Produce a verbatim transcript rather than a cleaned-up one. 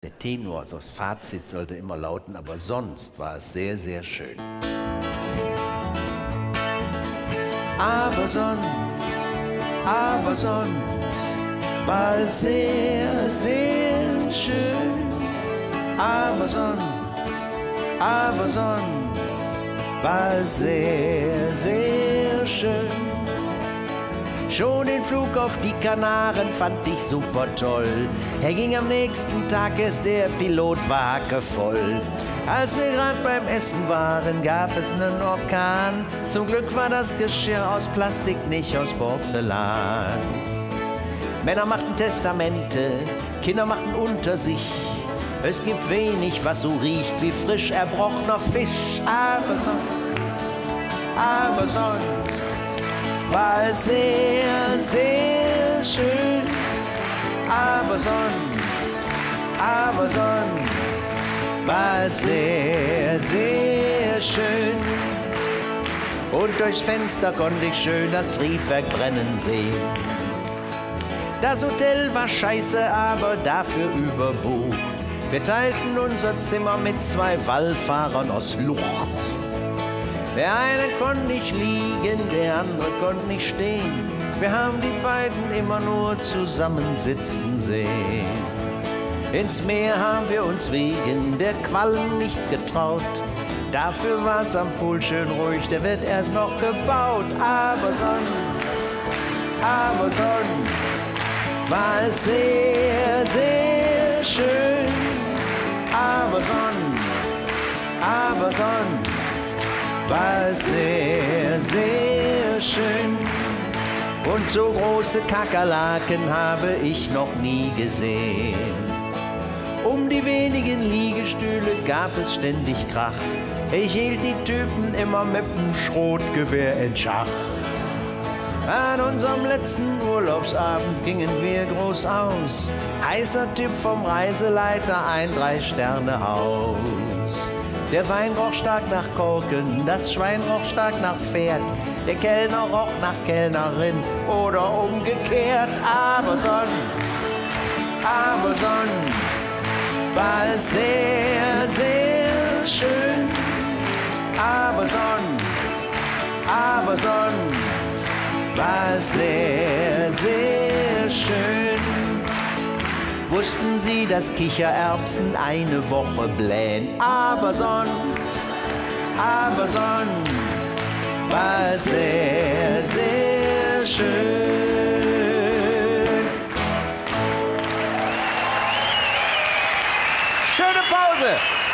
Der Tenor, also das Fazit sollte immer lauten, aber sonst war es sehr, sehr schön. Aber sonst, aber sonst war es sehr, sehr schön. Aber sonst, aber sonst war es sehr, sehr schön. Schon den Flug auf die Kanaren fand ich super toll. Er ging am nächsten Tag, erst der Pilot war hackevoll. Als wir gerade beim Essen waren, gab es einen Orkan. Zum Glück war das Geschirr aus Plastik, nicht aus Porzellan. Männer machten Testamente, Kinder machten unter sich. Es gibt wenig, was so riecht wie frisch erbrochener Fisch. Aber sonst, aber sonst war es sehr, sehr schön. Aber sonst, aber sonst war es sehr, sehr schön. Und durchs Fenster konnte ich schön das Triebwerk brennen sehen. Das Hotel war scheiße, aber dafür überbucht. Wir teilten unser Zimmer mit zwei Wallfahrern aus Lucht. Der eine konnte nicht liegen, der andere konnte nicht stehen. Wir haben die beiden immer nur zusammensitzen sehen. Ins Meer haben wir uns wegen der Quallen nicht getraut. Dafür war's am Pool schön ruhig, der wird erst noch gebaut. Aber sonst, aber sonst war es sehr, sehr schön. Aber sonst, aber sonst war es sehr, sehr schön. Und so große Kakerlaken habe ich noch nie gesehen. Um die wenigen Liegestühle gab es ständig Krach. Ich hielt die Typen immer mit dem Schrotgewehr in Schach. An unserem letzten Urlaubsabend gingen wir groß aus. Heißer Typ vom Reiseleiter, ein Drei-Sterne-Haus. Der Wein roch stark nach Korken, das Schwein roch stark nach Pferd. Der Kellner roch nach Kellnerin oder umgekehrt. Aber sonst, aber sonst war es sehr, sehr schön. Aber sonst, aber sonst war es sehr, sehr schön. Wussten Sie, dass Kichererbsen eine Woche blähen? Aber sonst, aber sonst war es sehr, sehr schön. Schöne Pause!